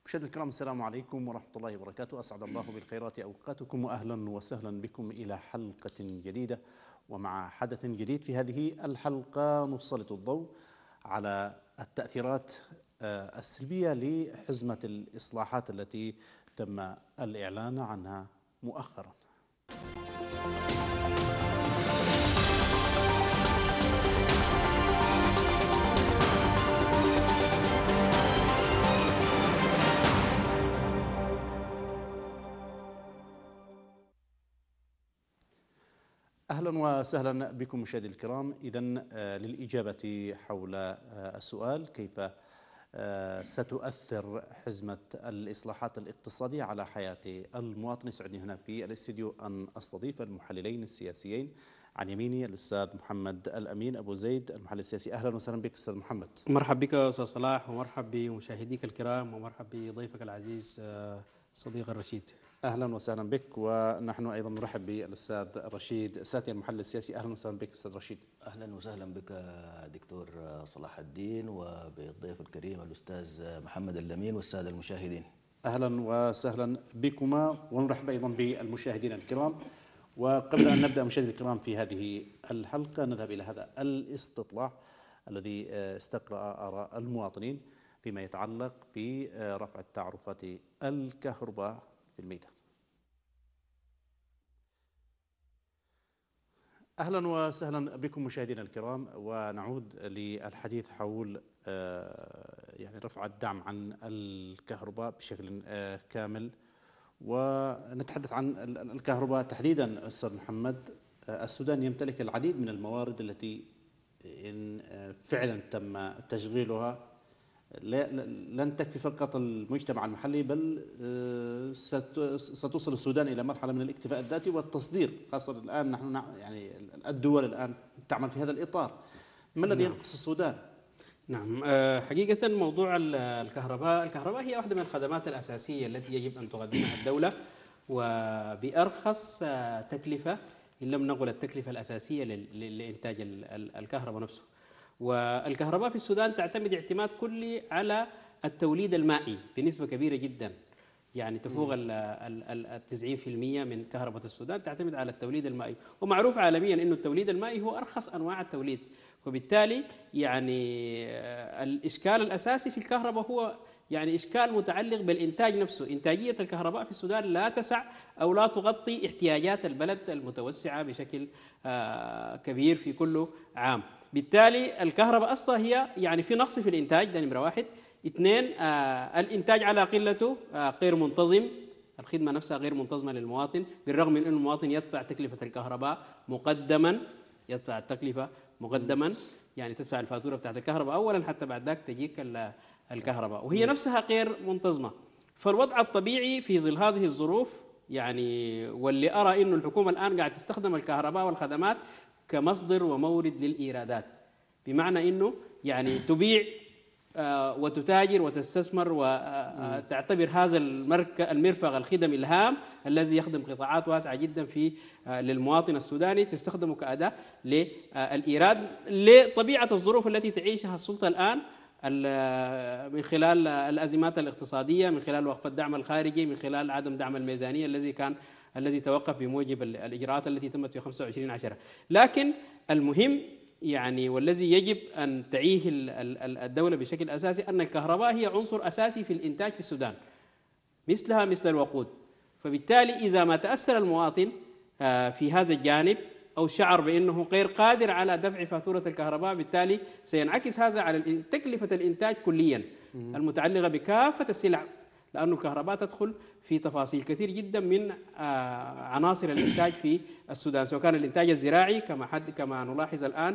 مشاهدينا الكرام، السلام عليكم ورحمة الله وبركاته. أسعد الله بالخيرات أوقاتكم، وأهلا وسهلا بكم إلى حلقة جديدة ومع حدث جديد. في هذه الحلقة نسلط الضوء على التأثيرات السلبية لحزمة الإصلاحات التي تم الإعلان عنها مؤخرا. أهلا وسهلا بكم مشاهدينا الكرام. إذن للإجابة حول السؤال كيف ستؤثر حزمة الإصلاحات الاقتصادية على حياة المواطن، يسعدني هنا في الاستديو أن أستضيف المحللين السياسيين. عن يميني الأستاذ محمد الأمين أبو زيد، المحلل السياسي. أهلا وسهلا بك أستاذ محمد. مرحبا بك أستاذ صلاح، ومرحبا بمشاهديك الكرام، ومرحبا بضيفك العزيز صديق الرشيد. أهلا وسهلا بك، ونحن أيضا نرحب بالأستاذ رشيد ساتي المحلل السياسي. أهلا وسهلا بك أستاذ رشيد. أهلا وسهلا بك دكتور صلاح الدين، وبالضيف الكريم الأستاذ محمد الأمين والسادة المشاهدين. أهلا وسهلا بكما، ونرحب أيضا بالمشاهدين الكرام. وقبل أن نبدأ مشاهدينا الكرام في هذه الحلقة، نذهب إلى هذا الاستطلاع الذي استقرأ آراء المواطنين فيما يتعلق برفع التعرفات الكهرباء في الميدان. أهلا وسهلا بكم مشاهدينا الكرام، ونعود للحديث حول رفع الدعم عن الكهرباء بشكل كامل، ونتحدث عن الكهرباء تحديدا. أستاذ محمد، السودان يمتلك العديد من الموارد التي إن فعلا تم تشغيلها لن تكفي فقط المجتمع المحلي، بل ستوصل السودان إلى مرحلة من الاكتفاء الذاتي والتصدير، خاصة الآن نحن الدول الآن تعمل في هذا الإطار. ما الذي ينقص السودان؟ نعم، حقيقة موضوع الكهرباء هي واحدة من الخدمات الأساسية التي يجب أن تقدمها الدولة، وبأرخص تكلفة إن لم نقل التكلفة الأساسية لإنتاج الكهرباء نفسه. والكهرباء في السودان تعتمد اعتماد كلي على التوليد المائي بنسبة كبيرة جدا، يعني تفوق 90% من كهرباء السودان تعتمد على التوليد المائي، ومعروف عالميا أنه التوليد المائي هو أرخص أنواع التوليد. وبالتالي الإشكال الأساسي في الكهرباء هو إشكال متعلق بالإنتاج نفسه. إنتاجية الكهرباء في السودان لا تسع أو لا تغطي احتياجات البلد المتوسعة بشكل كبير في كل عام. بالتالي الكهرباء أصلا هي في نقص في الإنتاج، ده نمرة واحد. اثنين، الإنتاج على قلته غير منتظم، الخدمة نفسها غير منتظمة للمواطن، بالرغم من أن المواطن يدفع تكلفة الكهرباء مقدما، يدفع التكلفة مقدما، تدفع الفاتورة بتاعت الكهرباء أولا حتى بعد ذاك تجيك الكهرباء، وهي نفسها غير منتظمة. فالوضع الطبيعي في ظل هذه الظروف واللي أرى أنه الحكومة الآن قاعدة تستخدم الكهرباء والخدمات كمصدر ومورد للإيرادات، بمعنى أنه تبيع وتتاجر وتستثمر وتعتبر هذا المرفق الخدمي الهام الذي يخدم قطاعات واسعة جدا للمواطن السوداني، تستخدمه كأداة للإيراد لطبيعة الظروف التي تعيشها السلطة الآن من خلال الأزمات الاقتصادية، من خلال وقف الدعم الخارجي، من خلال عدم دعم الميزانية الذي توقف بموجب الإجراءات التي تمت في 25/10. لكن المهم والذي يجب أن تعيه الدولة بشكل أساسي أن الكهرباء هي عنصر أساسي في الإنتاج في السودان، مثلها مثل الوقود. فبالتالي إذا ما تأثر المواطن في هذا الجانب أو شعر بأنه غير قادر على دفع فاتورة الكهرباء، بالتالي سينعكس هذا على تكلفة الإنتاج كليا المتعلقة بكافة السلع، لأن الكهرباء تدخل في تفاصيل كثير جدا من عناصر الإنتاج في السودان، سواء كان الإنتاج الزراعي كما نلاحظ الآن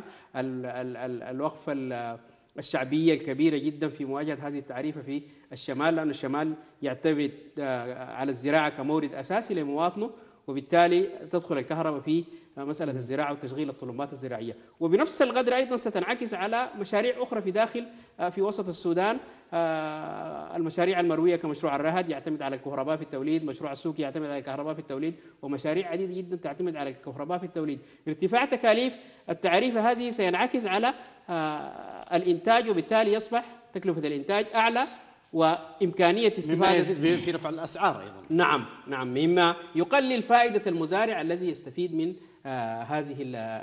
الوقفة الشعبية الكبيرة جدا في مواجهة هذه التعريفة في الشمال، لأن الشمال يعتمد على الزراعة كمورد أساسي لمواطنه، وبالتالي تدخل الكهرباء في مسألة الزراعة وتشغيل الطلبات الزراعية. وبنفس القدر أيضا ستنعكس على مشاريع أخرى في وسط السودان، المشاريع المروية كمشروع الرهد يعتمد على الكهرباء في التوليد، مشروع السوق يعتمد على الكهرباء في التوليد، ومشاريع عديدة جدا تعتمد على الكهرباء في التوليد. ارتفاع تكاليف التعريفة هذه سينعكس على الإنتاج، وبالتالي يصبح تكلفة الإنتاج أعلى وإمكانية مما استفادة. يزيد في رفع الأسعار أيضا. نعم نعم، مما يقلل فائدة المزارع الذي يستفيد من هذه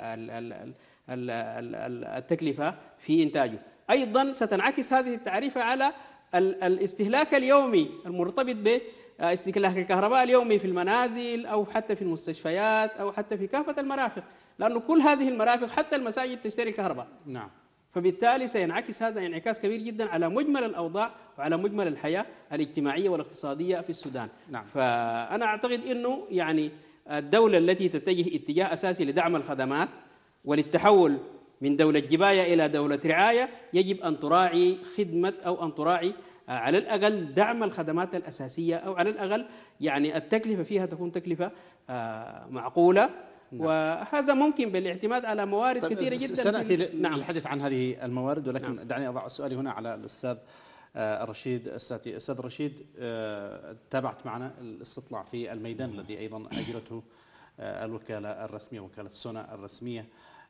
التكلفة في إنتاجه. أيضا ستنعكس هذه التعريفة على الاستهلاك اليومي المرتبط باستهلاك الكهرباء اليومي في المنازل أو حتى في المستشفيات أو حتى في كافة المرافق، لأن كل هذه المرافق حتى المساجد تشتري كهرباء. نعم. فبالتالي سينعكس هذا انعكاس كبير جدا على مجمل الأوضاع وعلى مجمل الحياة الاجتماعية والاقتصادية في السودان. نعم. فأنا أعتقد أنه يعني الدولة التي تتجه اتجاه أساسي لدعم الخدمات وللتحول من دولة جباية إلى دولة رعاية يجب أن تراعي خدمة أو أن تراعي على الأقل دعم الخدمات الأساسية، أو على الأقل يعني التكلفة فيها تكون تكلفة معقولة. نعم. وهذا ممكن بالاعتماد على موارد طيب كثيرة جدا. سنأتي نعم. للحديث عن هذه الموارد، ولكن نعم. دعني أضع سؤالي هنا على الأستاذ رشيد الساتي. أستاذ رشيد، تابعت معنا الاستطلاع في الميدان الذي أيضا أجرته الوكالة الرسمية، وكالة سونا الرسمية،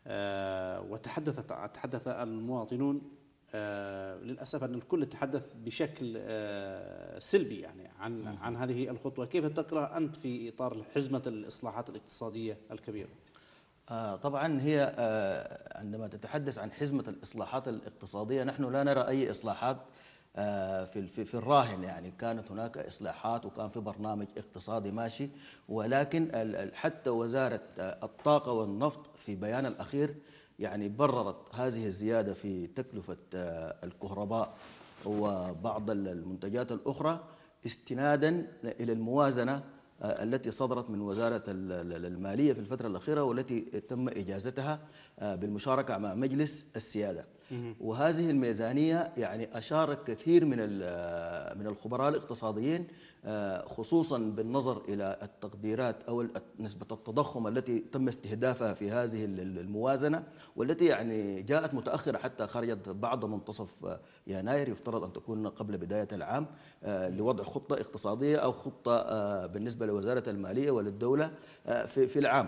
وتحدث المواطنون. للأسف أن الكل تحدث بشكل سلبي يعني عن هذه الخطوة. كيف تقرأ أنت في إطار حزمة الإصلاحات الاقتصادية الكبيرة؟ طبعا هي عندما تتحدث عن حزمة الإصلاحات الاقتصادية، نحن لا نرى أي إصلاحات في الراهن. يعني كانت هناك إصلاحات وكان في برنامج اقتصادي ماشي، ولكن حتى وزارة الطاقة والنفط في بيان الأخير يعني بررت هذه الزيادة في تكلفة الكهرباء وبعض المنتجات الأخرى استنادا إلى الموازنة التي صدرت من وزارة المالية في الفترة الأخيرة، والتي تم إجازتها بالمشاركة مع مجلس السيادة. وهذه الميزانية يعني أشار كثير من الخبراء الاقتصاديين، خصوصا بالنظر إلى التقديرات أو نسبة التضخم التي تم استهدافها في هذه الموازنة، والتي يعني جاءت متأخرة حتى خرجت بعد منتصف يناير، يفترض أن تكون قبل بداية العام، لوضع خطة اقتصادية أو خطة بالنسبة لوزارة المالية وللدولة في العام.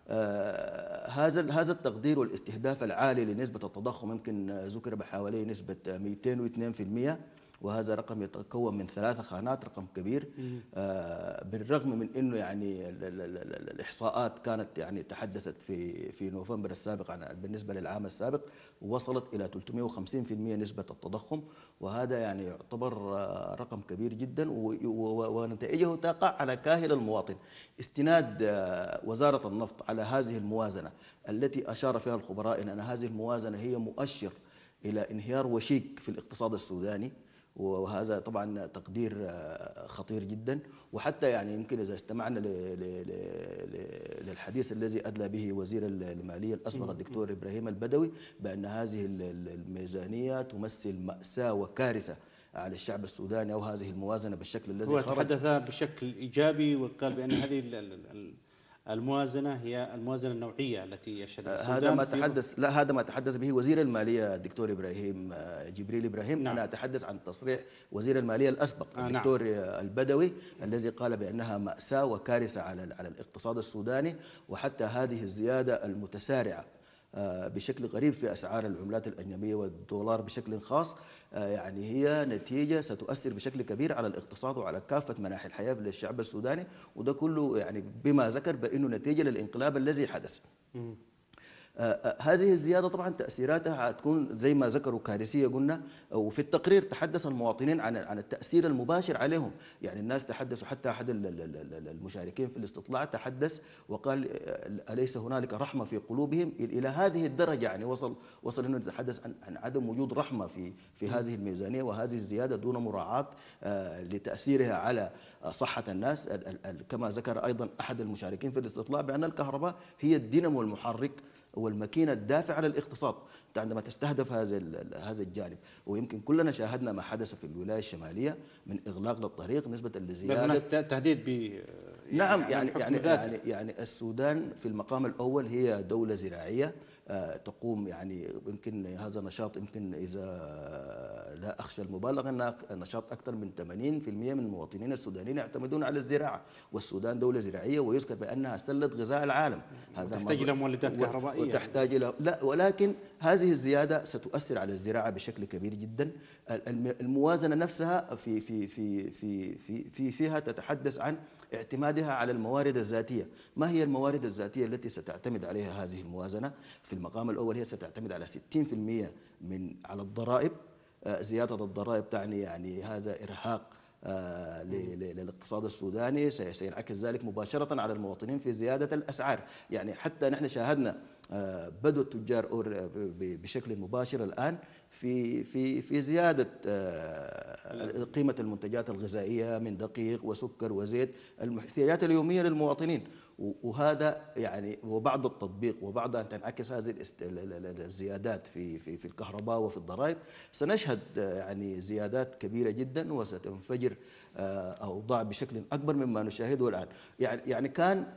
هذا التقدير والاستهداف العالي لنسبة التضخم يمكن ذكر بحوالي نسبة 202%، وهذا رقم يتكون من 3 خانات، رقم كبير. بالرغم من انه يعني الاحصاءات كانت يعني تحدثت في نوفمبر السابق بالنسبه للعام السابق وصلت الى 350% نسبه التضخم، وهذا يعني يعتبر رقم كبير جدا، ونتائجه تقع على كاهل المواطن. استناد وزاره النفط على هذه الموازنه التي اشار فيها الخبراء ان هذه الموازنه هي مؤشر الى انهيار وشيك في الاقتصاد السوداني، وهذا طبعا تقدير خطير جدا. وحتى يعني يمكن إذا استمعنا للحديث الذي أدلى به وزير المالية الأسبق الدكتور إبراهيم البدوي بأن هذه الميزانية تمثل مأساة وكارثة على الشعب السوداني، أو هذه الموازنة بالشكل الذي هو تحدث بشكل إيجابي وقال بأن هذه الموازنة هي الموازنة النوعية التي يشهدها السودان. هذا ما تحدث به وزير المالية الدكتور إبراهيم جبريل إبراهيم. نعم. أنا أتحدث عن تصريح وزير المالية الأسبق الدكتور نعم. البدوي الذي قال بأنها مأساة وكارثة على الاقتصاد السوداني. وحتى هذه الزيادة المتسارعة بشكل غريب في أسعار العملات الأجنبية والدولار بشكل خاص يعني هي نتيجة ستؤثر بشكل كبير على الاقتصاد وعلى كافة مناحي الحياة للشعب السوداني، وده كله يعني بما ذكر بأنه نتيجة للانقلاب الذي حدث. هذه الزيادة طبعا تأثيراتها هتكون زي ما ذكروا كارثية قلنا، وفي التقرير تحدث المواطنين عن التأثير المباشر عليهم. يعني الناس تحدثوا، حتى أحد المشاركين في الاستطلاع تحدث وقال أليس هنالك رحمة في قلوبهم؟ إلى هذه الدرجة يعني وصل أنه يتحدث عن عدم وجود رحمة في هذه الميزانية وهذه الزيادة دون مراعاة لتأثيرها على صحة الناس. كما ذكر أيضا أحد المشاركين في الاستطلاع بأن الكهرباء هي الدينامو المحرك والماكينة الدافعة للاقتصاد. أنت عندما تستهدف هذا الجانب، ويمكن كلنا شاهدنا ما حدث في الولاية الشمالية من إغلاق للطريق نسبة لزيادة. هناك تهديد نعم. يعني السودان في المقام الأول هي دولة زراعية، تقوم يعني يمكن هذا نشاط يمكن إذا لا أخشى المبالغة أن نشاط أكثر من 80% من المواطنين السودانيين يعتمدون على الزراعة، والسودان دولة زراعية ويذكر بأنها سلة غذاء العالم. هذا تحتاج إلى مولدات كهربائية وتحتاج إلى لا، ولكن هذه الزيادة ستؤثر على الزراعة بشكل كبير جدا. الموازنة نفسها فيها تتحدث عن اعتمادها على الموارد الذاتية. ما هي الموارد الذاتية التي ستعتمد عليها هذه الموازنة؟ في المقام الأول هي ستعتمد على 60% على الضرائب. زيادة الضرائب تعني يعني هذا إرهاق للاقتصاد السوداني، سينعكس ذلك مباشرة على المواطنين في زيادة الأسعار. يعني حتى نحن شاهدنا بدء التجار بشكل مباشر الآن في زيادة قيمة المنتجات الغذائية من دقيق وسكر وزيت، الاحتياجات اليومية للمواطنين. وهذا يعني وبعد التطبيق وبعد أن تنعكس هذه الزيادات في الكهرباء وفي الضرائب، سنشهد يعني زيادات كبيرة جدا وستنفجر أوضاع بشكل أكبر مما نشاهده الآن. يعني كان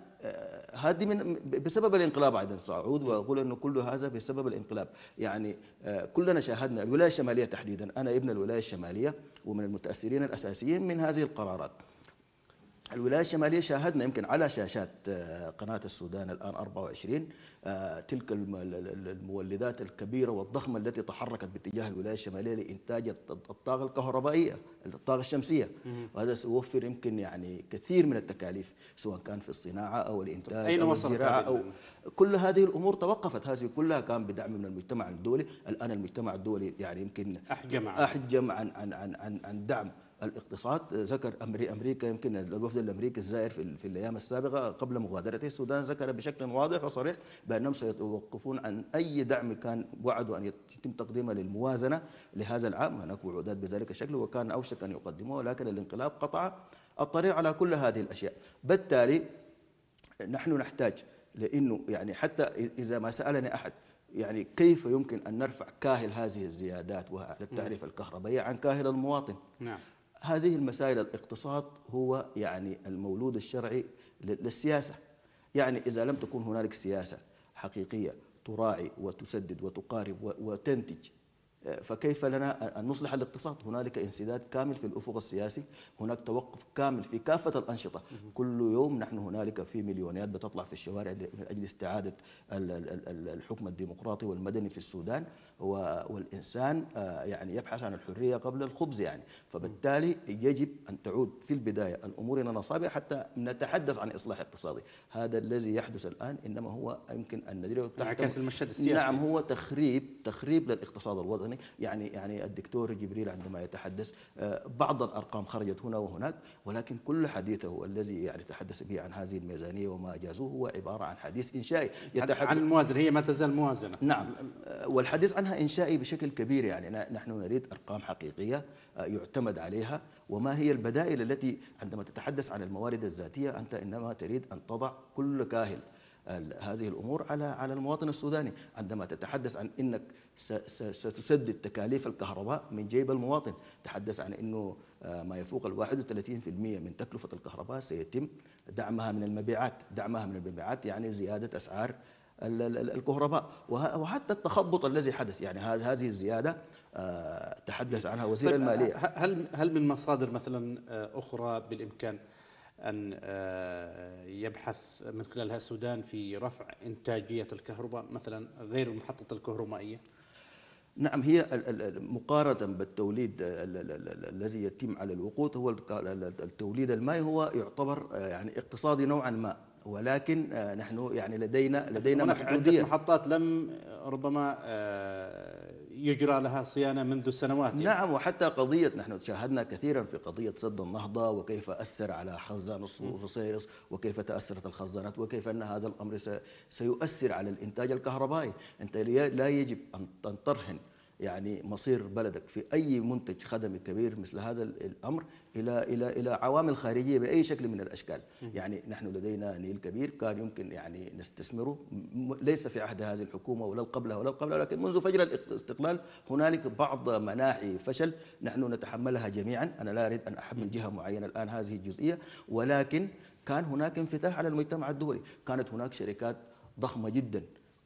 هذه بسبب الانقلاب. أيضا سأعود وأقول أنه كل هذا بسبب الانقلاب. يعني كلنا شاهدنا الولاية الشمالية تحديدا، أنا ابن الولاية الشمالية ومن المتأثرين الأساسيين من هذه القرارات. الولاية الشمالية شاهدنا يمكن على شاشات قناة السودان الآن 24 تلك المولدات الكبيرة والضخمة التي تحركت باتجاه الولاية الشمالية لإنتاج الطاقة الكهربائية، الطاقة الشمسية، وهذا سيوفر يمكن يعني كثير من التكاليف سواء كان في الصناعة أو الإنتاج أين أو وصلت الزراعة أو كل هذه الأمور توقفت. هذه كلها كان بدعم من المجتمع الدولي. الآن المجتمع الدولي يعني يمكن أحجم عن دعم الاقتصاد. ذكر أمريكا، يمكن الوفد الأمريكي الزائر في الأيام السابقة قبل مغادرته السودان ذكر بشكل واضح وصريح بأنهم سيتوقفون عن أي دعم كان وعدوا أن يتم تقديمه للموازنة لهذا العام. هناك وعودات بذلك الشكل وكان أوشك أن يقدموه، ولكن الانقلاب قطع الطريق على كل هذه الأشياء. بالتالي نحن نحتاج لأنه يعني حتى إذا ما سألني أحد يعني كيف يمكن أن نرفع كاهل هذه الزيادات والتعرفة الكهربائية عن كاهل المواطن؟ نعم. هذه المسائل. الاقتصاد هو يعني المولود الشرعي للسياسة. يعني إذا لم تكن هنالك سياسة حقيقية تراعي وتسدد وتقارب وتنتج، فكيف لنا أن نصلح الاقتصاد؟ هنالك انسداد كامل في الأفق السياسي، هناك توقف كامل في كافة الأنشطة. كل يوم نحن هنالك في مليونيات بتطلع في الشوارع من أجل استعادة الحكم الديمقراطي والمدني في السودان، والإنسان يعني يبحث عن الحرية قبل الخبز يعني. فبالتالي يجب أن تعود في البداية الأمور إلى نصابها حتى نتحدث عن إصلاح اقتصادي. هذا الذي يحدث الآن إنما هو يمكن أن نديره انعكاس المشهد السياسي. نعم، هو تخريب للاقتصاد الوطني. يعني الدكتور جبريل عندما يتحدث بعض الأرقام خرجت هنا وهناك، ولكن كل حديثه الذي يعني تحدث به عن هذه الميزانية وما أجازوه هو عبارة عن حديث إنشائي عن الموازنة. هي ما تزال موازنة. نعم، والحديث عنها إنشائي بشكل كبير. يعني نحن نريد أرقام حقيقية يعتمد عليها. وما هي البدائل التي عندما تتحدث عن الموارد الذاتية أنت إنما تريد أن تضع كل كاهل هذه الأمور على المواطن السوداني. عندما تتحدث عن أنك ستسدد تكاليف الكهرباء من جيب المواطن، تحدث عن أنه ما يفوق 31% من تكلفة الكهرباء سيتم دعمها من المبيعات. دعمها من المبيعات يعني زيادة أسعار الكهرباء. وحتى التخبط الذي حدث يعني هذه الزيادة تحدث عنها وزير المالية. هل من مصادر مثلا أخرى بالإمكان أن يبحث من خلالها السودان في رفع إنتاجية الكهرباء مثلا غير المحطة الكهرومائية؟ نعم، هي مقارنة بالتوليد الذي يتم على الوقود، هو التوليد المائي هو يعتبر يعني اقتصادي نوعا ما، ولكن نحن يعني لدينا محدودية. محطات لم ربما يجرى لها صيانة منذ سنوات. نعم، وحتى قضية نحن شاهدنا كثيرا في قضية سد النهضة وكيف أثر على خزان الصفيرس وكيف تأثرت الخزانات وكيف أن هذا الأمر سيؤثر على الإنتاج الكهربائي. أنت لا يجب أن ترهن يعني مصير بلدك في أي منتج خدمي كبير مثل هذا الأمر إلى عوامل خارجية بأي شكل من الأشكال. يعني نحن لدينا نيل كبير كان يمكن يعني نستثمره، ليس في عهد هذه الحكومة ولا قبلها ولكن منذ فجر الاستقلال هنالك بعض مناحي فشل نحن نتحملها جميعا. أنا لا أريد أن أحمل جهة معينة الآن هذه الجزئية، ولكن كان هناك انفتاح على المجتمع الدولي. كانت هناك شركات ضخمة جدا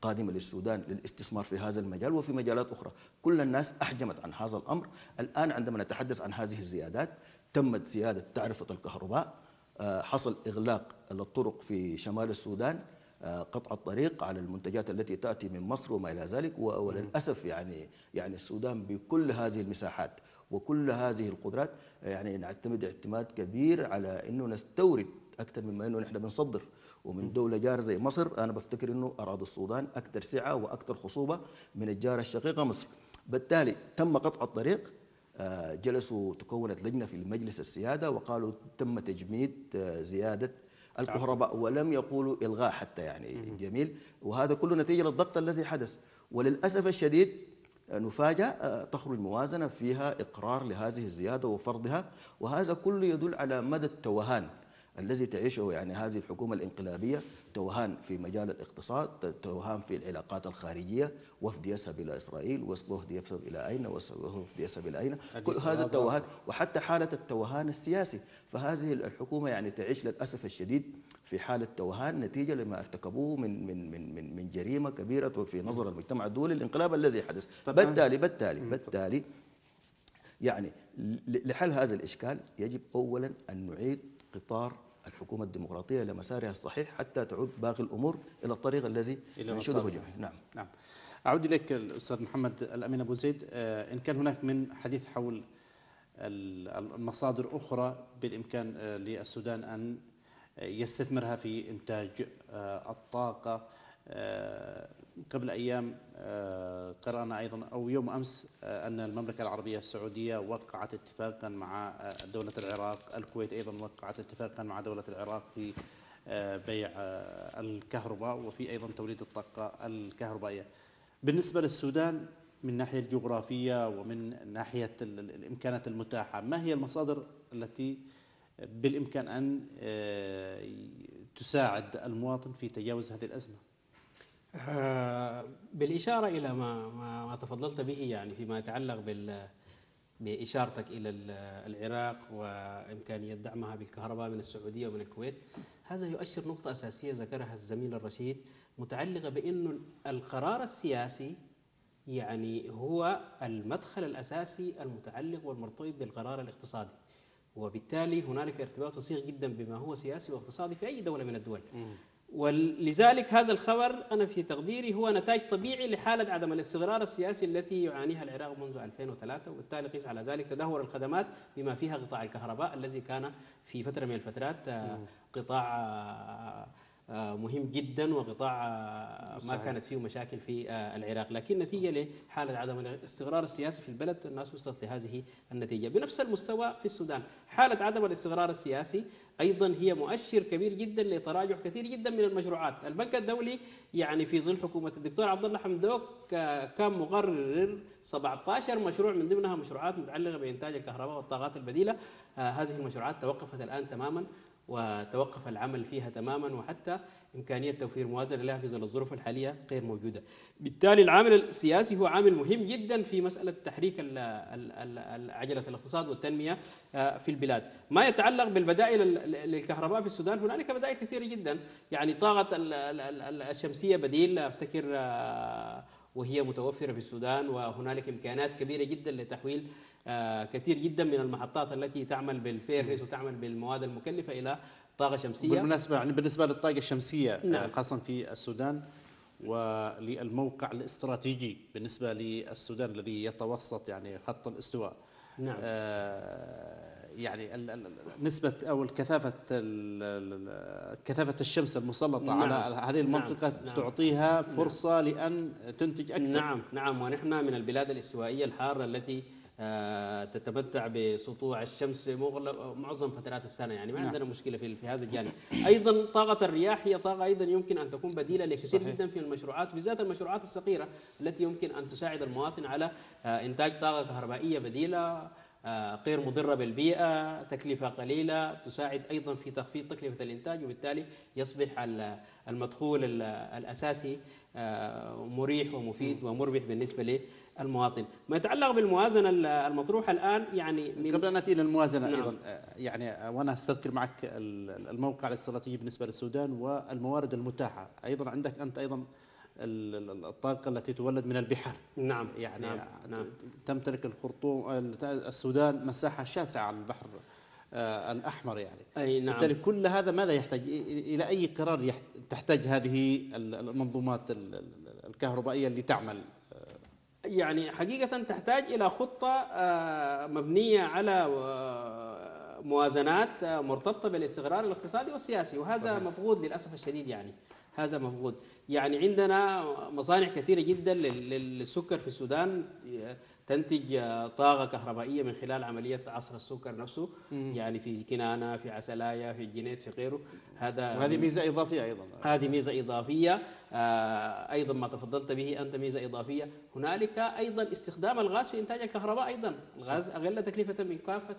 قادمة للسودان للاستثمار في هذا المجال وفي مجالات أخرى. كل الناس أحجمت عن هذا الأمر. الآن عندما نتحدث عن هذه الزيادات، تمت زيادة تعرفة الكهرباء، حصل إغلاق للطرق في شمال السودان، قطع الطريق على المنتجات التي تأتي من مصر وما إلى ذلك. وللأسف يعني السودان بكل هذه المساحات وكل هذه القدرات يعني نعتمد اعتماد كبير على أنه نستورد أكثر مما أنه نحن بنصدر. ومن دولة جارة زي مصر أنا بفتكر أنه أراضي السودان أكثر سعة وأكثر خصوبة من الجارة الشقيقة مصر. بالتالي تم قطع الطريق، جلسوا تكونت لجنة في مجلس السيادة وقالوا تم تجميد زيادة الكهرباء، ولم يقولوا إلغاء حتى يعني جميل. وهذا كله نتيجة للضغط الذي حدث. وللأسف الشديد نفاجأ تخرج موازنة فيها إقرار لهذه الزيادة وفرضها، وهذا كله يدل على مدى التوهان الذي تعيشه يعني هذه الحكومة الانقلابية. توهان في مجال الاقتصاد، توهان في العلاقات الخارجية، وفد يذهب إلى إسرائيل، وفد يذهب إلى أين، وفد يذهب إلى أين، كل هذا التوهان، وحتى حالة التوهان السياسي. فهذه الحكومة يعني تعيش للأسف الشديد في حالة توهان نتيجة لما ارتكبوه من جريمة كبيرة في نظر المجتمع الدولي، الانقلاب الذي حدث. بالتالي يعني لحل هذا الإشكال يجب أولا أن نعيد قطار الحكومة الديمقراطية إلى مسارها الصحيح حتى تعود باقي الأمور إلى الطريق الذي ينشده جميعا. نعم. أعود إليك الأستاذ محمد الأمين أبو زيد. إن كان هناك من حديث حول المصادر أخرى بالإمكان للسودان أن يستثمرها في إنتاج الطاقة، قبل أيام قرأنا أيضا أو يوم أمس أن المملكة العربية السعودية وقعت اتفاقا مع دولة العراق، الكويت أيضا وقعت اتفاقا مع دولة العراق في بيع الكهرباء وفي أيضا توليد الطاقة الكهربائية. بالنسبة للسودان من الناحية الجغرافية ومن ناحية الإمكانات المتاحة، ما هي المصادر التي بالإمكان أن تساعد المواطن في تجاوز هذه الأزمة؟ بالإشارة إلى ما تفضلت به يعني فيما يتعلق بإشارتك إلى العراق وإمكانية دعمها بالكهرباء من السعودية ومن الكويت، هذا يؤشر نقطة أساسية ذكرها الزميل الرشيد متعلقة بأنه القرار السياسي يعني هو المدخل الأساسي المتعلق والمرتبط بالقرار الاقتصادي، وبالتالي هنالك ارتباط وثيق جدا بما هو سياسي واقتصادي في أي دولة من الدول. ولذلك هذا الخبر أنا في تقديري هو نتاج طبيعي لحالة عدم الاستقرار السياسي التي يعانيها العراق منذ 2003، وبالتالي قيس على ذلك تدهور الخدمات بما فيها قطاع الكهرباء الذي كان في فترة من الفترات قطاع مهم جدا وقطاع ما كانت فيه مشاكل في العراق، لكن نتيجة لحالة عدم الاستقرار السياسي في البلد الناس وصلت لهذه النتيجة. بنفس المستوى في السودان حالة عدم الاستقرار السياسي أيضا هي مؤشر كبير جدا لتراجع كثير جدا من المشروعات. البنك الدولي يعني في ظل حكومة الدكتور عبد الله حمدوك كان مقرر 17 مشروع من ضمنها مشروعات متعلقة بإنتاج الكهرباء والطاقات البديلة. هذه المشروعات توقفت الآن تماما وتوقف العمل فيها تماما، وحتى إمكانية توفير موازنة لها في ظل الظروف الحالية غير موجودة. بالتالي العامل السياسي هو عامل مهم جدا في مسألة تحريك عجلة الاقتصاد والتنمية في البلاد. ما يتعلق بالبدائل للكهرباء في السودان، هنالك بدائل كثيرة جدا، يعني طاقة الشمسية بديل أفتكر وهي متوفرة في السودان، وهنالك إمكانات كبيرة جدا لتحويل كثير جدا من المحطات التي تعمل بالفيرس وتعمل بالمواد المكلفة إلى طاقة شمسية. بالمناسبة يعني بالنسبة للطاقة الشمسية نعم. خاصة في السودان وللموقع الاستراتيجي بالنسبة للسودان الذي يتوسط يعني خط الاستواء. نعم. يعني نسبة أو كثافة الشمس المسلطة نعم. على هذه المنطقة نعم. تعطيها فرصة لأن تنتج أكثر. نعم، ونحن من البلاد الاستوائية الحارة التي تتمتع بسطوع الشمس معظم فترات السنة، يعني ما عندنا مشكلة في هذا الجانب. أيضا طاقة الرياح هي طاقة أيضا يمكن أن تكون بديلة لكثير صحيح. جدا في المشروعات، بالذات المشروعات الصغيرة التي يمكن أن تساعد المواطن على إنتاج طاقة كهربائية بديلة غير مضرة بالبيئة، تكلفة قليلة، تساعد أيضا في تخفيض تكلفة الإنتاج، وبالتالي يصبح المدخول الأساسي مريح ومفيد ومربح بالنسبة للمواطن. ما يتعلق بالموازنة المطروحة الآن يعني قبل أن نأتي إلى الموازنة نعم. أيضا يعني وأنا أستذكر معك الموقع الاستراتيجي بالنسبة للسودان والموارد المتاحة، أيضا عندك أنت أيضا الطاقة التي تولد من البحار. نعم يعني نعم. تمتلك الخرطوم السودان مساحة شاسعة على البحر الأحمر يعني. أي نعم. بالتالي كل هذا ماذا يحتاج؟ إلى أي قرار تحتاج هذه المنظومات الكهربائية اللي تعمل؟ يعني حقيقة تحتاج إلى خطة مبنية على موازنات مرتبطة بالاستقرار الاقتصادي والسياسي، وهذا صحيح. مفقود للأسف الشديد، يعني هذا مفقود. يعني عندنا مصانع كثيرة جدا للسكر في السودان تنتج طاقة كهربائية من خلال عملية عصر السكر نفسه، يعني في كنانة، في عسلايا، في الجنيد، في غيره. وهذه ميزة إضافية أيضا. هذه ميزة إضافية. أيضا ما تفضلت به أنت ميزة إضافية. هنالك أيضا استخدام الغاز في إنتاج الكهرباء أيضا. الغاز أقل تكلفة من كافة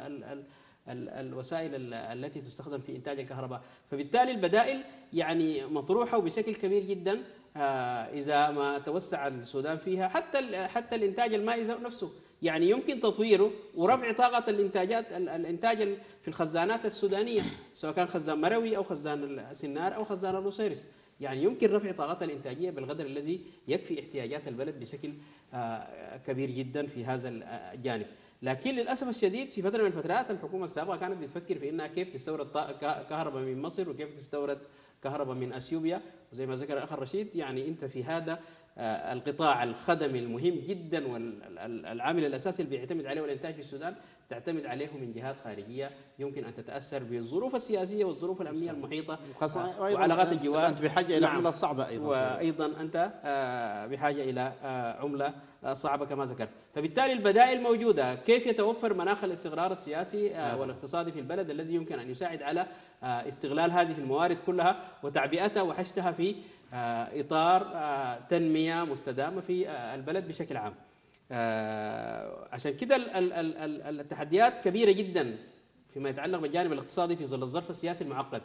الوسائل التي تستخدم في إنتاج الكهرباء. فبالتالي البدائل يعني مطروحة بشكل كبير جدا. إذا ما توسع السودان فيها، حتى الإنتاج المائي نفسه يعني يمكن تطويره ورفع طاقة الإنتاج في الخزانات السودانية، سواء كان خزان مروي أو خزان سنار أو خزان النصيرس. يعني يمكن رفع طاقتها الإنتاجية بالقدر الذي يكفي احتياجات البلد بشكل كبير جدا في هذا الجانب. لكن للأسف الشديد في فترة من الفترات الحكومة السابقة كانت بتفكر في أنها كيف تستورد كهرباء من مصر وكيف تستورد كهرباء من أثيوبيا. وزي ما ذكر الأخ رشيد، يعني أنت في هذا القطاع الخدمي المهم جدا والعامل الأساسي اللي بيعتمد عليه الإنتاج في السودان تعتمد عليه من جهات خارجية يمكن أن تتأثر بالظروف السياسية والظروف الأمنية المحيطة وعلاقات الجوار. أنت بحاجة إلى عملة صعبة أيضا، وأيضا أنت بحاجة إلى عملة صعبة كما ذكرت. فبالتالي البدائل موجودة. كيف يتوفر مناخ الاستقرار السياسي والاقتصادي في البلد الذي يمكن أن يساعد على استغلال هذه الموارد كلها وتعبئتها وحشدها في إطار تنمية مستدامة في البلد بشكل عام. عشان كده التحديات كبيرة جدا فيما يتعلق بالجانب الاقتصادي في ظل الظرف السياسي المعقد.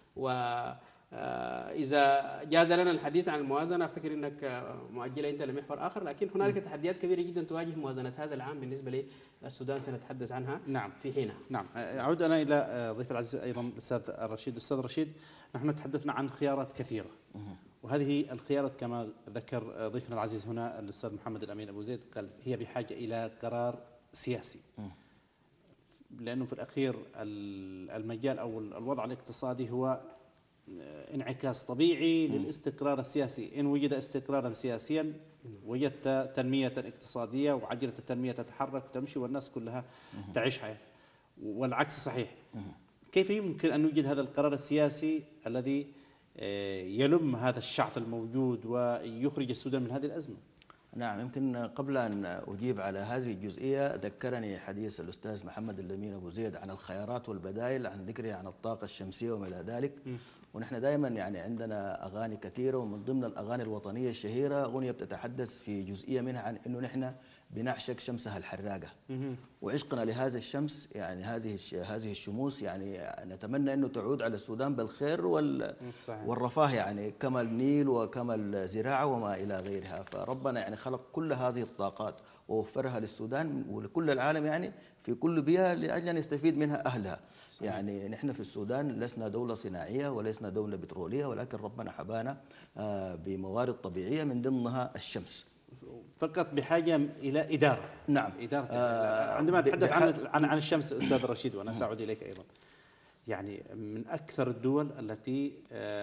إذا جاز لنا الحديث عن الموازنة أفتكر أنك مؤجلة أنت لمحور آخر، لكن هنالك تحديات كبيرة جدا تواجه موازنة هذا العام بالنسبة للسودان سنتحدث عنها في حينها. نعم. أعود أنا إلى ضيف العزيز أيضا الأستاذ رشيد. نحن تحدثنا عن خيارات كثيرة، وهذه الخيارات كما ذكر ضيفنا العزيز هنا الأستاذ محمد الأمين أبو زيد قال هي بحاجة إلى قرار سياسي، لأنه في الأخير المجال أو الوضع الاقتصادي هو انعكاس طبيعي للاستقرار السياسي. إن وجد استقرارا سياسيا وجدت تنمية اقتصادية وعجلة التنمية تتحرك وتمشي والناس كلها تعيش حياتها، والعكس صحيح. كيف يمكن أن نوجد هذا القرار السياسي الذي يلم هذا الشعث الموجود ويخرج السودان من هذه الأزمة؟ نعم، يمكن قبل أن أجيب على هذه الجزئية ذكرني حديث الأستاذ محمد الأمين أبو زيد عن الخيارات والبدائل، عن ذكره عن الطاقة الشمسية وما إلى ذلك. ونحن دائما يعني عندنا أغاني كثيرة، ومن ضمن الأغاني الوطنية الشهيرة أغنية بتتحدث في جزئية منها عن أنه نحن بنعشق شمسها الحراقة، وعشقنا لهذه الشمس يعني هذه الشموس يعني نتمنى أنه تعود على السودان بالخير والرفاه، يعني كما النيل وكما الزراعة وما إلى غيرها. فربنا يعني خلق كل هذه الطاقات ووفرها للسودان ولكل العالم، يعني في كل بيئة لأجل أن يستفيد منها أهلها. يعني نحن في السودان لسنا دولة صناعية ولسنا دولة بترولية، ولكن ربنا حبانا بموارد طبيعية من ضمنها الشمس. فقط بحاجة إلى إدارة. نعم. إدارة. عندما أتحدث عن الشمس أستاذ رشيد، وأنا سأعود إليك أيضا، يعني من أكثر الدول التي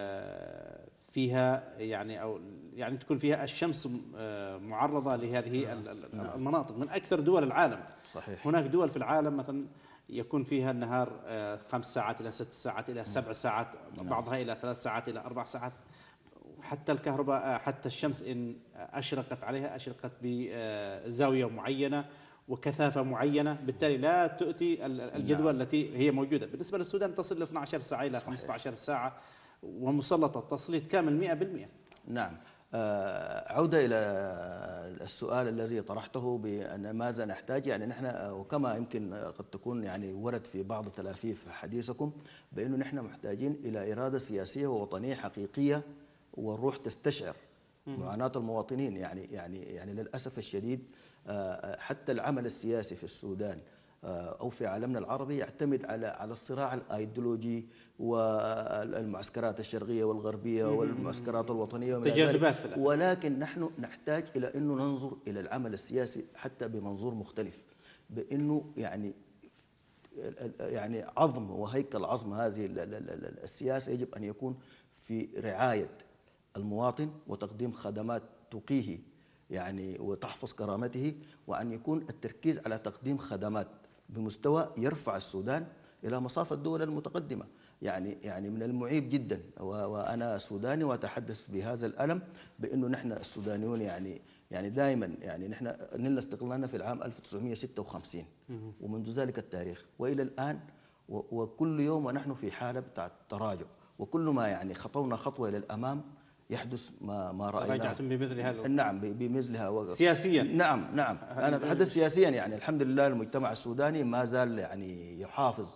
فيها يعني أو يعني تكون فيها الشمس معرضة لهذه المناطق، من أكثر دول العالم. صحيح. هناك دول في العالم مثلا يكون فيها النهار 5 ساعات إلى 6 ساعات إلى 7 ساعات، بعضها إلى 3 ساعات إلى 4 ساعات. حتى الكهرباء، حتى الشمس إن أشرقت عليها أشرقت بزاوية معينة وكثافة معينة، بالتالي لا تؤتي الجدول التي هي موجودة. بالنسبة للسودان تصل إلى 12 ساعة إلى 15 ساعة ومسلطة التسليط كامل 100%. نعم. عودة إلى السؤال الذي طرحته بأن ماذا نحتاج، يعني نحن وكما يمكن قد تكون يعني ورد في بعض تلافيف حديثكم بأنه نحن محتاجين إلى إرادة سياسية ووطنية حقيقية والروح تستشعر معاناة المواطنين. يعني للأسف الشديد حتى العمل السياسي في السودان أو في عالمنا العربي يعتمد على الصراع الأيديولوجي والمعسكرات الشرقية والغربية والمعسكرات الوطنية وما إلى تجاذبات في ذلك. الأخير. ولكن نحن نحتاج إلى أنه ننظر إلى العمل السياسي حتى بمنظور مختلف، بأنه يعني عظم وهيكل عظم هذه السياسة يجب أن يكون في رعاية المواطن وتقديم خدمات تقيه يعني وتحفظ كرامته، وأن يكون التركيز على تقديم خدمات بمستوى يرفع السودان إلى مصاف الدول المتقدمة. يعني من المعيب جدا، وأنا سوداني وأتحدث بهذا الألم، بأنه نحن السودانيون يعني دائما يعني نحن نلنا استقلالنا في العام 1956 ومنذ ذلك التاريخ وإلى الآن، وكل يوم ونحن في حالة بتاعت تراجع، وكل ما يعني خطونا خطوة إلى الأمام يحدث ما رأيناه. تراجعتم بمثل هذا؟ نعم بمثلها سياسيا. نعم أنا أتحدث سياسيا. يعني الحمد لله المجتمع السوداني ما زال يعني يحافظ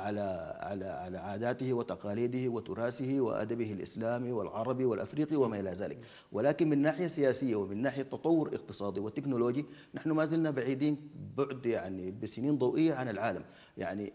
على عاداته وتقاليده وتراثه وأدبه الإسلامي والعربي والأفريقي وما إلى ذلك، ولكن من ناحية سياسية ومن ناحية تطور اقتصادي وتكنولوجي نحن ما زلنا بعيدين بعد يعني بسنين ضوئية عن العالم. يعني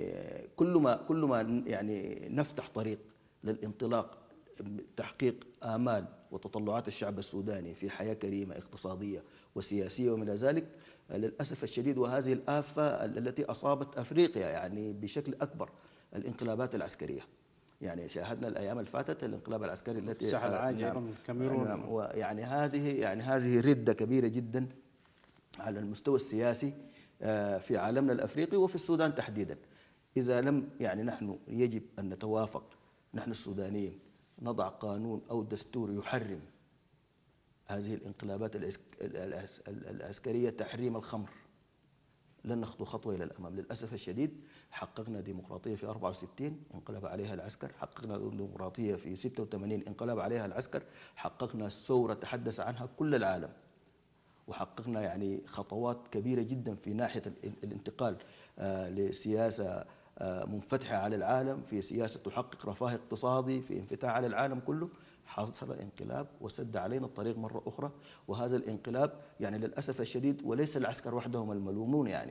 كل ما يعني نفتح طريق للانطلاق تحقيق آمال وتطلعات الشعب السوداني في حياة كريمة اقتصادية وسياسية ومن ذلك، للأسف الشديد وهذه الآفة التي أصابت أفريقيا يعني بشكل أكبر، الانقلابات العسكرية. يعني شاهدنا الأيام الفاتت الانقلاب العسكري التي الساحة العاج أيضا الكاميرون. ويعني هذه ردة كبيرة جدا على المستوى السياسي في عالمنا الأفريقي وفي السودان تحديدا. إذا لم يعني نحن يجب أن نتوافق نحن السودانيين نضع قانون أو دستور يحرم هذه الانقلابات العسكرية، تحريم الخمر، لن نخطو خطوة إلى الأمام. للأسف الشديد حققنا ديمقراطية في 64 انقلب عليها العسكر، حققنا ديمقراطية في 86 انقلب عليها العسكر، حققنا ثورة تحدث عنها كل العالم، وحققنا يعني خطوات كبيرة جدا في ناحية الانتقال لسياسة منفتحة على العالم، في سياسة تحقق رفاه اقتصادي، في انفتاح على العالم كله. حصل انقلاب وسد علينا الطريق مرة أخرى، وهذا الانقلاب يعني للأسف الشديد وليس العسكر وحدهم الملومون، يعني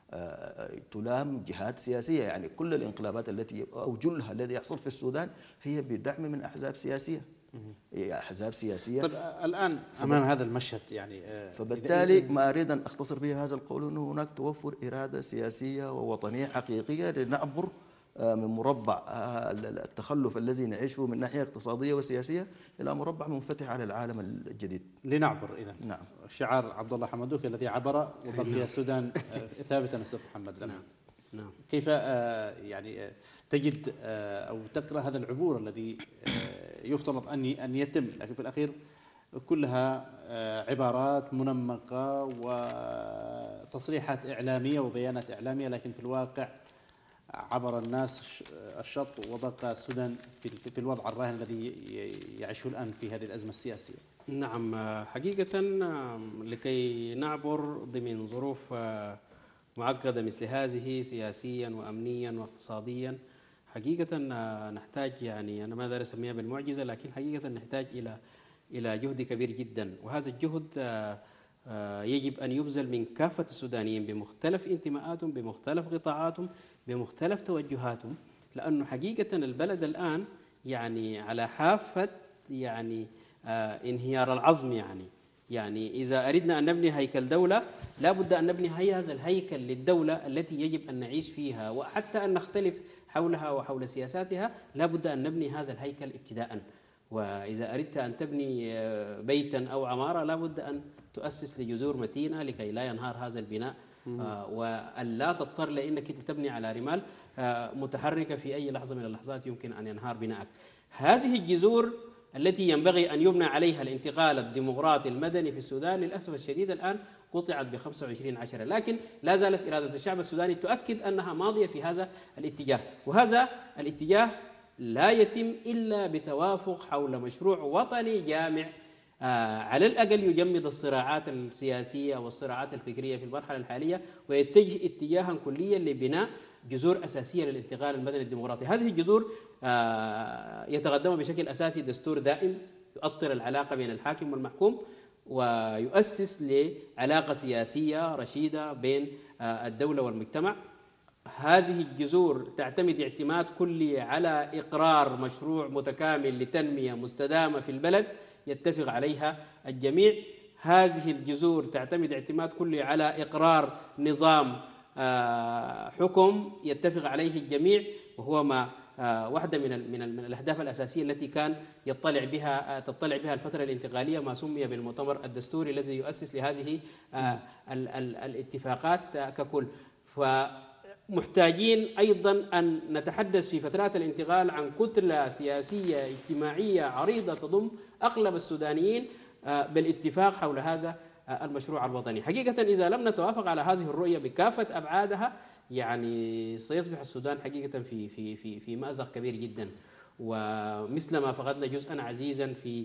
تلام جهات سياسية. يعني كل الانقلابات التي أو جلها الذي يحصل في السودان هي بدعم من أحزاب سياسية. أحزاب سياسية. طيب الآن أمام هذا المشهد يعني فبالتالي ما أريد أن أختصر به هذا القول أنه هناك توفر إرادة سياسية ووطنية حقيقية لنعبر من مربع التخلف الذي نعيش فيه من ناحية اقتصادية وسياسية إلى مربع منفتح على العالم الجديد. لنعبر إذن. نعم. شعار عبد الله حمدوك الذي عبر وبقي السودان ثابتا. أستاذ محمد لنا. نعم. كيف يعني تجد أو تقرأ هذا العبور الذي يفترض أن يتم، لكن في الأخير كلها عبارات منمقة وتصريحات إعلامية وبيانات إعلامية، لكن في الواقع عبر الناس الشط وبقى السودان في الوضع الراهن الذي يعيشه الآن في هذه الأزمة السياسية؟ نعم، حقيقة لكي نعبر ضمن ظروف معقدة مثل هذه سياسيا وأمنيا واقتصاديا، حقيقة نحتاج، يعني أنا ما أقدر أسميها بالمعجزة، لكن حقيقة نحتاج إلى جهد كبير جدا، وهذا الجهد يجب أن يبذل من كافة السودانيين بمختلف انتماءاتهم، بمختلف قطاعاتهم، بمختلف توجهاتهم، لأنه حقيقة البلد الآن يعني على حافة يعني انهيار العظم. يعني إذا أردنا أن نبني هيكل دولة لا بد أن نبني هذا الهيكل للدولة التي يجب أن نعيش فيها، وحتى أن نختلف حولها وحول سياساتها لا بد أن نبني هذا الهيكل ابتداءً. وإذا أردت أن تبني بيتاً أو عمارة لا بد أن تؤسس لجذور متينة لكي لا ينهار هذا البناء، وأن لا تضطر لأنك تبني على رمال متحركة في أي لحظة من اللحظات يمكن أن ينهار بناءك. هذه الجذور التي ينبغي أن يبنى عليها الانتقال الديمقراطي المدني في السودان للأسف الشديد الآن قطعت ب25/10، لكن لا زالت إرادة الشعب السوداني تؤكد أنها ماضية في هذا الاتجاه، وهذا الاتجاه لا يتم إلا بتوافق حول مشروع وطني جامع على الأقل يجمد الصراعات السياسية والصراعات الفكرية في المرحلة الحالية، ويتجه اتجاها كليا لبناء جذور أساسية للانتقال المدني الديمقراطي. هذه الجذور يتقدم بشكل أساسي دستور دائم يؤطر العلاقة بين الحاكم والمحكوم، ويؤسس لعلاقة سياسية رشيدة بين الدولة والمجتمع. هذه الجذور تعتمد اعتماد كلي على إقرار مشروع متكامل لتنمية مستدامة في البلد يتفق عليها الجميع. هذه الجذور تعتمد اعتماد كلي على إقرار نظام حكم يتفق عليه الجميع، وهو ما واحدة من الأهداف الأساسية التي كان تطلع بها الفترة الانتقالية، ما سمي بالمؤتمر الدستوري الذي يؤسس لهذه الاتفاقات ككل. فمحتاجين أيضا أن نتحدث في فترات الانتقال عن كتلة سياسية اجتماعية عريضة تضم أغلب السودانيين بالاتفاق حول هذا المشروع الوطني. حقيقة إذا لم نتوافق على هذه الرؤية بكافة أبعادها، يعني سيصبح السودان حقيقة في مأزق كبير جدا. ومثلما فقدنا جزءا عزيزا في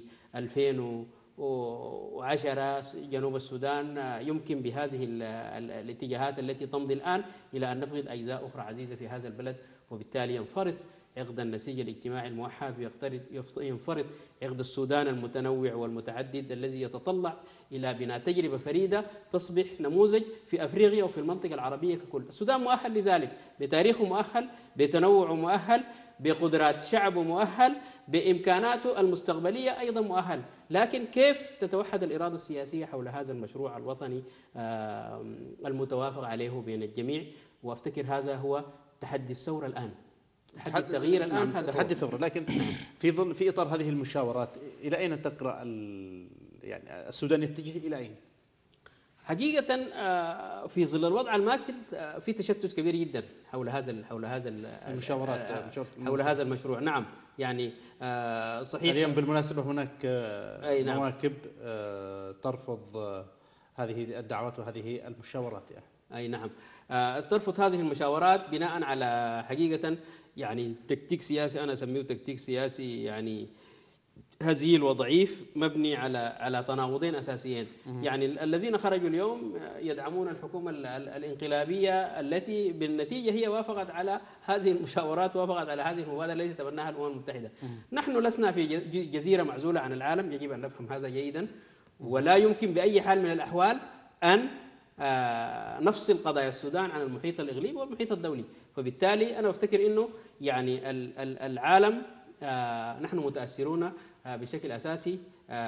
2010 جنوب السودان، يمكن بهذه الاتجاهات التي تمضي الآن إلى أن نفقد أجزاء أخرى عزيزة في هذا البلد، وبالتالي ينفرط عقد النسيج الاجتماعي الموحد، وينفرط عقد السودان المتنوع والمتعدد الذي يتطلع إلى بناء تجربة فريدة تصبح نموذج في أفريقيا وفي المنطقة العربية ككل. السودان مؤهل لذلك، بتاريخه مؤهل، بتنوعه مؤهل، بقدرات شعبه مؤهل، بإمكاناته المستقبلية أيضا مؤهل. لكن كيف تتوحد الإرادة السياسية حول هذا المشروع الوطني المتوافق عليه بين الجميع؟ وأفتكر هذا هو تحدي الثورة الآن، تحدي التغيير الآن. هذا تحدي الثورة. لكن في إطار هذه المشاورات إلى أين تقرأ يعني السودان يتجه إلى أين؟ حقيقة في ظل الوضع الماسل في تشتت كبير جدا حول هذا المشاورات حول هذا المشروع. نعم، يعني صحيح. اليوم بالمناسبة هناك نعم. مواكب ترفض هذه الدعوات وهذه المشاورات. أي نعم، ترفض هذه المشاورات بناء على حقيقة يعني تكتيك سياسي، أنا أسميه تكتيك سياسي يعني هزيل وضعيف، مبني على تناقضين أساسيين. يعني الذين خرجوا اليوم يدعمون الحكومة الانقلابية التي بالنتيجة هي وافقت على هذه المشاورات، وافقت على هذه المبادرة التي تبناها الأمم المتحدة. نحن لسنا في جزيرة معزولة عن العالم، يجب أن نفهم هذا جيدا، ولا يمكن بأي حال من الأحوال أن نفصل قضايا السودان عن المحيط الإقليمي والمحيط الدولي. فبالتالي أنا أفتكر أنه يعني العالم نحن متأثرون بشكل أساسي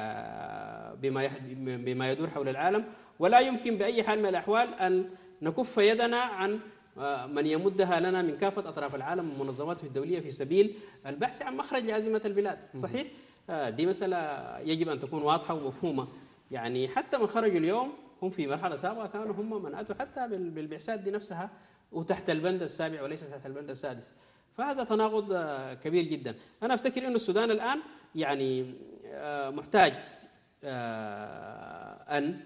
بما يدور حول العالم، ولا يمكن بأي حال من الأحوال أن نكف يدنا عن من يمدها لنا من كافة أطراف العالم ومنظماته الدولية في سبيل البحث عن مخرج لأزمة البلاد. صحيح، دي مسألة يجب أن تكون واضحة ومفهومة. يعني حتى من خرجوا اليوم هم في مرحلة سابقة كانوا هم من أتوا حتى بالبعثات دي نفسها وتحت البند السابع وليس تحت البند السادس. فهذا تناقض كبير جدا. أنا أفتكر أن السودان الآن يعني محتاج أن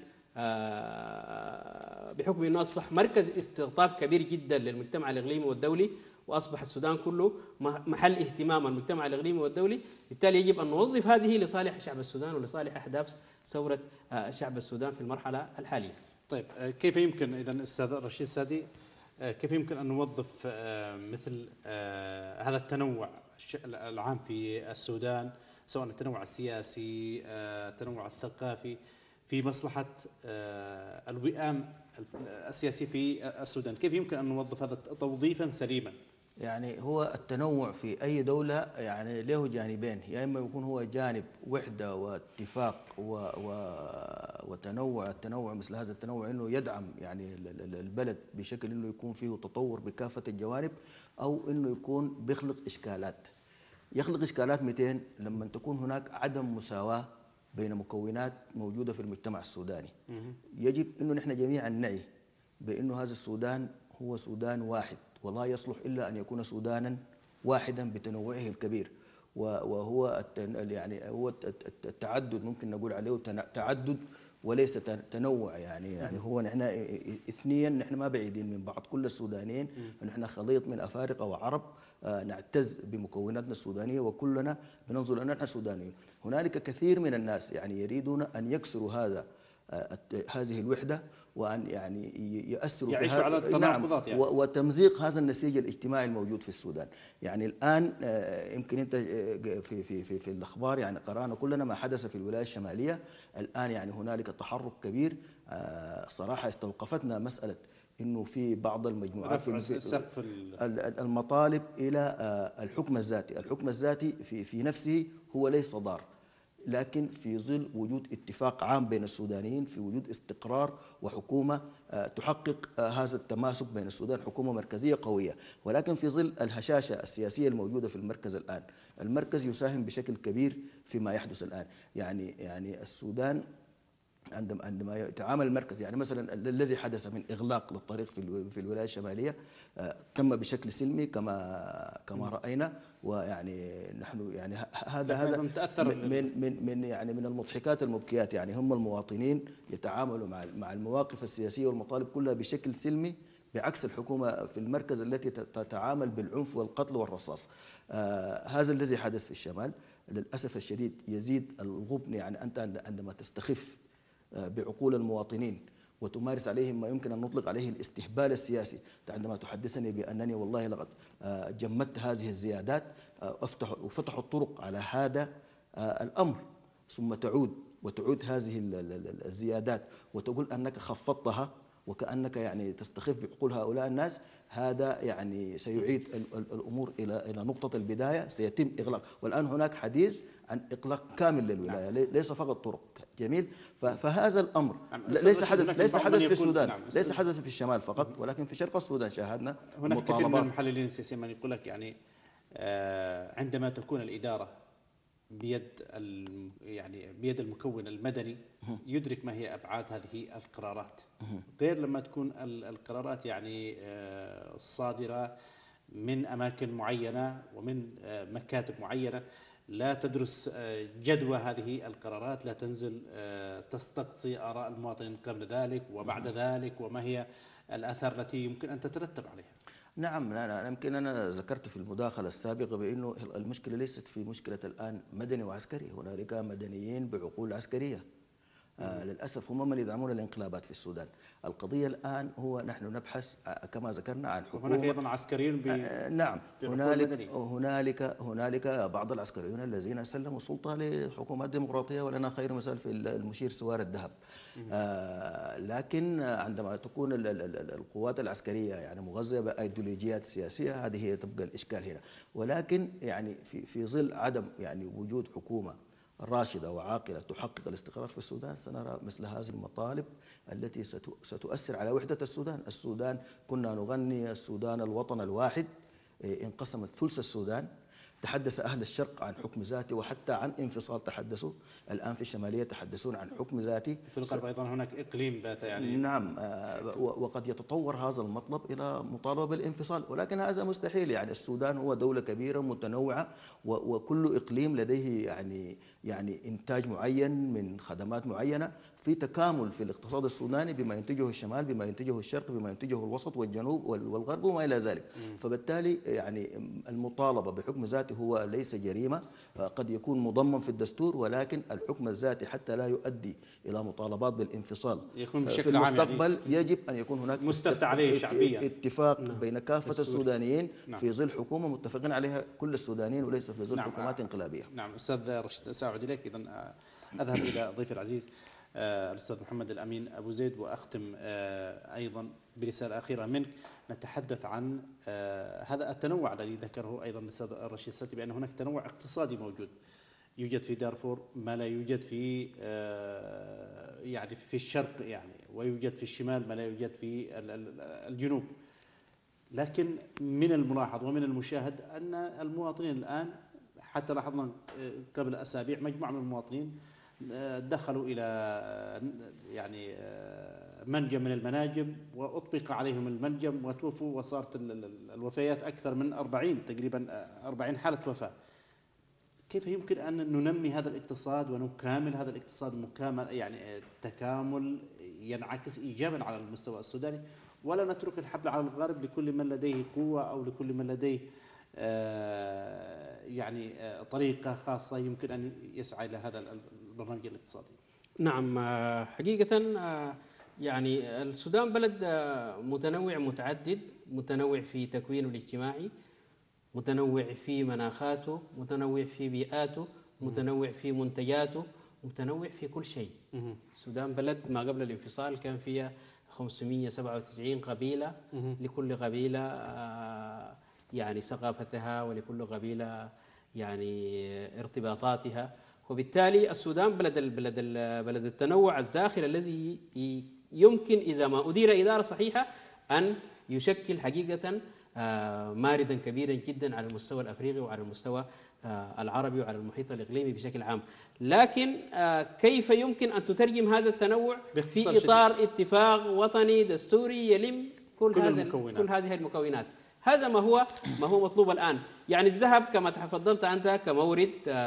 بحكم أنه أصبح مركز استقطاب كبير جدا للمجتمع الإقليمي والدولي، وأصبح السودان كله محل اهتمام المجتمع الإقليمي والدولي، بالتالي يجب أن نوظف هذه لصالح شعب السودان ولصالح أهداف ثورة شعب السودان في المرحلة الحالية. طيب، كيف يمكن إذا أستاذ رشيد سادي، كيف يمكن أن نوظف مثل هذا التنوع العام في السودان، سواء التنوع السياسي، التنوع الثقافي، في مصلحة الوئام السياسي في السودان؟ كيف يمكن أن نوظف هذا توظيفا سليما؟ يعني هو التنوع في أي دولة يعني له جانبين، يا إما يكون هو جانب وحدة واتفاق وتنوع. التنوع مثل هذا التنوع إنه يدعم يعني البلد بشكل إنه يكون فيه تطور بكافة الجوانب، أو إنه يكون بيخلق إشكالات. يخلق إشكالات 200 لما تكون هناك عدم مساواة بين مكونات موجودة في المجتمع السوداني. يجب إنه نحن جميعا نعي بأنه هذا السودان هو سودان واحد، ولا يصلح إلا أن يكون سودانا واحدا بتنوعه الكبير. وهو يعني هو التعدد، ممكن نقول عليه تعدد وليس تنوع. يعني هو نحن اثنيا، نحن ما بعيدين من بعض، كل السودانيين نحن خليط من أفارقة وعرب، نعتز بمكوناتنا السودانية وكلنا بننظر أن نحن سودانيين. هنالك كثير من الناس يعني يريدون أن يكسروا هذا هذه الوحدة، وأن يعني يؤثروا في يعيشوا على التناقضات يعني. وتمزيق هذا النسيج الاجتماعي الموجود في السودان. يعني الآن يمكن أنت في الأخبار يعني قرأنا كلنا ما حدث في الولاية الشمالية. الآن يعني هنالك تحرك كبير. صراحة استوقفتنا مسألة إنه في بعض المجموعات رفع سقف المطالب إلى الحكم الذاتي. الحكم الذاتي في نفسه هو ليس ضار، لكن في ظل وجود اتفاق عام بين السودانيين، في وجود استقرار وحكومة تحقق هذا التماسك بين السودان، حكومة مركزية قوية. ولكن في ظل الهشاشة السياسية الموجودة في المركز الآن، المركز يساهم بشكل كبير فيما يحدث الآن. يعني السودان عندما يتعامل المركز، يعني مثلا الذي حدث من إغلاق للطريق في الولاية الشمالية تم بشكل سلمي كما رأينا. ويعني نحن يعني هذا من المضحكات المبكيات. يعني هم المواطنين يتعاملوا مع المواقف السياسية والمطالب كلها بشكل سلمي، بعكس الحكومة في المركز التي تتعامل بالعنف والقتل والرصاص. هذا الذي حدث في الشمال للأسف الشديد يزيد الغبن. يعني أنت عندما تستخف بعقول المواطنين وتمارس عليهم ما يمكن أن نطلق عليه الاستهبال السياسي، عندما تحدثني بأنني والله لقد جمدت هذه الزيادات وفتحوا الطرق على هذا الأمر، ثم تعود هذه الزيادات وتقول أنك خفضتها وكأنك يعني تستخف بعقول هؤلاء الناس، هذا يعني سيعيد الأمور إلى نقطة البداية. سيتم إغلاق، والآن هناك حديث عن إغلاق كامل للولاية، ليس فقط طرق. جميل. فهذا الأمر ليس حدث في السودان، ليس حدث في الشمال فقط، ولكن في شرق السودان شاهدنا هناك كثير من المحللين السياسيين من يقول لك يعني عندما تكون الإدارة بيد المكون المدني يدرك ما هي أبعاد هذه القرارات، غير لما تكون القرارات يعني صادرة من أماكن معينة ومن مكاتب معينة لا تدرس جدوى هذه القرارات، لا تنزل تستقصي آراء المواطنين قبل ذلك وبعد ذلك، وما هي الآثار التي يمكن أن تترتب عليها. نعم. يمكن أنا ذكرت في المداخلة السابقة بأنه المشكلة ليست في مشكلة الآن مدني وعسكري، هنالك مدنيين بعقول عسكرية. للأسف هم من يدعمون الانقلابات في السودان. القضية الآن هو نحن نبحث كما ذكرنا عن حكومة. هناك أيضا عسكريين نعم. هنالك بعض العسكريون الذين سلموا السلطة لحكومات ديمقراطية، ولنا خير مثال في المشير سوار الذهب. لكن عندما تكون القوات العسكرية يعني مغذية بأيديولوجيات سياسية، هذه هي تبقى الإشكال هنا. ولكن يعني في ظل عدم يعني وجود حكومة راشدة وعاقلة تحقق الاستقرار في السودان، سنرى مثل هذه المطالب التي ستؤثر على وحدة السودان. السودان كنا نغني السودان الوطن الواحد، انقسمت ثلث السودان. تحدث أهل الشرق عن حكم ذاتي وحتى عن انفصال تحدثوا. الآن في الشمالية يتحدثون عن حكم ذاتي. في الغرب أيضا هناك إقليم بات يعني. نعم. وقد يتطور هذا المطلب إلى مطالبة بالانفصال، ولكن هذا مستحيل. يعني السودان هو دولة كبيرة متنوعة، وكل إقليم لديه يعني إنتاج معين من خدمات معينة، في تكامل في الاقتصاد السوداني بما ينتجه الشمال، بما ينتجه الشرق، بما ينتجه الوسط والجنوب والغرب وما إلى ذلك. فبالتالي يعني المطالبة بحكم ذاتي هو ليس جريمة، قد يكون مضمن في الدستور، ولكن الحكم الذاتي حتى لا يؤدي إلى مطالبات بالانفصال يكون في المستقبل يعني يجب أن يكون هناك مستفتى عليه شعبيا اتفاق بين كافة السودانيين في ظل حكومة متفقين عليها كل السودانيين، وليس في ظل حكومات انقلابية. نعم. أستاذ رشيد، سأعود إليك. إذن أذهب إلى ضيفي العزيز الأستاذ محمد الأمين أبو زيد، وأختم أيضا برسالة أخيرة منك. نتحدث عن هذا التنوع الذي ذكره أيضا الأستاذ رشيد الستي، بأن هناك تنوع اقتصادي موجود، يوجد في دارفور ما لا يوجد في يعني في الشرق يعني، ويوجد في الشمال ما لا يوجد في الجنوب. لكن من الملاحظ ومن المشاهد أن المواطنين الآن، حتى لاحظنا قبل أسابيع مجموعة من المواطنين دخلوا إلى يعني منجم من المناجم وأطبق عليهم المنجم وتوفوا، وصارت الوفيات أكثر من 40 تقريبا 40 حالة وفاة. كيف يمكن أن ننمي هذا الاقتصاد ونكامل هذا الاقتصاد مكامل يعني تكامل ينعكس إيجابا على المستوى السوداني، ولا نترك الحبل على الغارب لكل من لديه قوة أو لكل من لديه يعني طريقة خاصة يمكن أن يسعى إلى هذا البرنامج الاقتصادي؟ نعم، حقيقة يعني السودان بلد متنوع متعدد، متنوع في تكوينه الاجتماعي، متنوع في مناخاته، متنوع في بيئاته، متنوع في منتجاته، متنوع في كل شيء. السودان بلد ما قبل الانفصال كان فيها 597 قبيلة، لكل قبيلة يعني ثقافتها، ولكل قبيلة يعني ارتباطاتها. وبالتالي السودان بلد التنوع الزاخر الذي يمكن إذا ما أدير إدارة صحيحة أن يشكل حقيقة ماردا كبيرا جدا على المستوى الأفريقي وعلى المستوى العربي وعلى المحيط الإقليمي بشكل عام. لكن كيف يمكن أن تترجم هذا التنوع في إطار اتفاق وطني دستوري يلم كل هذه المكونات؟ هذا ما هو مطلوب الآن. يعني الذهب كما تفضلت أنت كمورد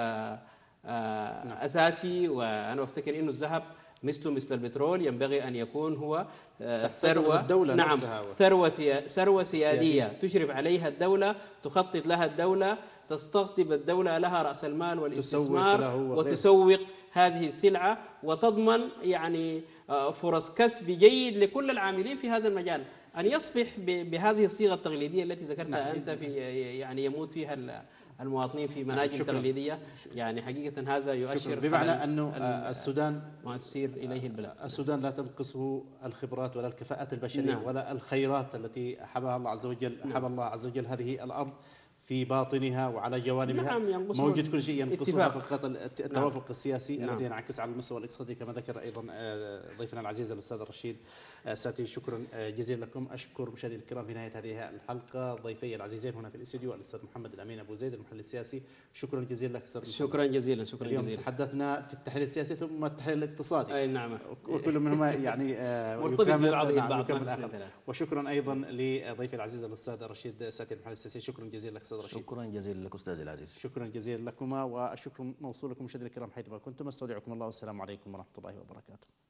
أساسي، وأنا أفتكر أنه الذهب مثل البترول ينبغي أن يكون هو ثروة الدولة. نعم، ثروة سيادية تشرف عليها الدولة، تخطط لها الدولة، تستقطب الدولة لها رأس المال والاستثمار، وتسوق هذه السلعة، وتضمن يعني فرص كسب جيد لكل العاملين في هذا المجال. أن يصبح بهذه الصيغة التقليدية التي ذكرتها أنت في يعني يموت فيها المواطنين في مناجم تقليدية، يعني حقيقة هذا يؤشر بمعنى أنه السودان ما تسير إليه البلاد. السودان لا تنقصه الخبرات ولا الكفاءات البشرية، نعم، ولا الخيرات التي حبها الله عز وجل. نعم. حب الله عز وجل هذه الأرض في باطنها وعلى جوانبها. نعم، موجود كل شيء، ينقصها فقط التوافق السياسي. نعم. الذي ينعكس على المستوى الاقتصادي كما ذكر أيضا ضيفنا العزيز الأستاذ رشيد ساتي. شكرا جزيلا لكم. أشكر مشاهدينا الكرام في نهاية هذه الحلقة ضيفي العزيزين هنا في الاستديو الأستاذ محمد الأمين أبو زيد المحلل السياسي. شكرا جزيلا لك أستاذ. شكرا جزيلا. اليوم تحدثنا في التحليل السياسي ثم التحليل الاقتصادي. أي نعم. وكل منهما يعني مرتبط ببعضه البعض. وشكرا أيضا لضيفي العزيز الأستاذ رشيد ساتي المحلل السياسي. شكرا جزيلا لك أستاذ رشيد. شكرا جزيلا لك أستاذ العزيز. شكرا جزيلا لكما، والشكر موصول لكم مشاهدينا الكرام حيثما كنتم. استودعكم الله والسلام عليكم ورحمة الله وبركاته.